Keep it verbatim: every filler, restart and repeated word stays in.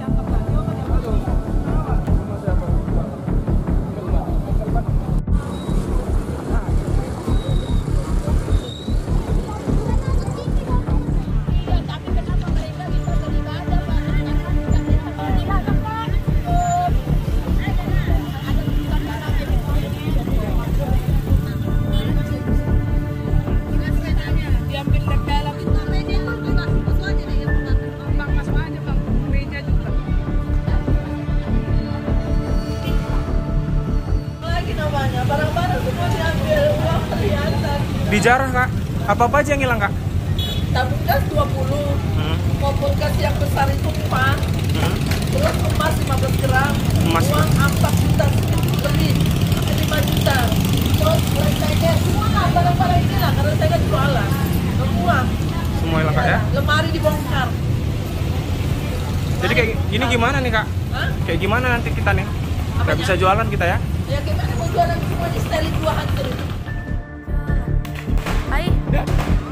Dijarah kak, apa-apa aja yang hilang kak? Tabung gas dua puluh, hmm. kompor gas yang besar itu empat, hmm. terus emas lima belas gram, emas uang empat juta lebih, lima juta, terus saya semua lah barang-barang ini lah, karena saya kan jualan, semua. Semua hilang kak ya? Lemari dibongkar. Jadi kayak gini gimana nih kak? Hah? Kayak gimana nanti kita nih? Gak bisa jualan kita ya? Ya gimana mau jualan, semua di steril dua hancur. Hai.